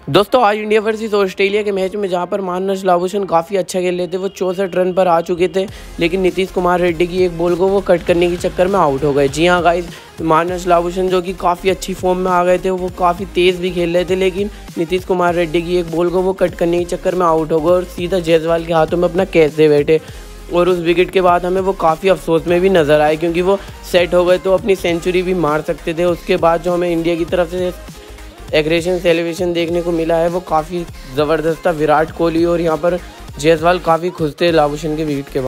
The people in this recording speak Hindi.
दोस्तों आज इंडिया वर्सेस ऑस्ट्रेलिया के मैच में जहां पर मानस लाबुशन काफ़ी अच्छा खेल रहे थे, वो 64 रन पर आ चुके थे, लेकिन नीतीश कुमार रेड्डी की एक बॉल को वो कट करने के चक्कर में आउट हो गए। जी हाँ गाइस, मानस लाबुशन जो कि काफ़ी अच्छी फॉर्म में आ गए थे, वो काफ़ी तेज़ भी खेल रहे थे, लेकिन नीतीश कुमार रेड्डी की एक बॉल को वो कट करने के चक्कर में आउट हो गए और सीधा जायसवाल के हाथों में अपना कैच दे बैठे। और उस विकेट के बाद हमें वो काफ़ी अफसोस में भी नज़र आए, क्योंकि वो सेट हो गए तो अपनी सेंचुरी भी मार सकते थे। उसके बाद जो हमें इंडिया की तरफ से एग्रेशन सेलिब्रेशन देखने को मिला है वो काफ़ी ज़बरदस्त था। विराट कोहली और यहाँ पर जायसवाल काफ़ी खुश थे लाबुशन के विकेट के बाद।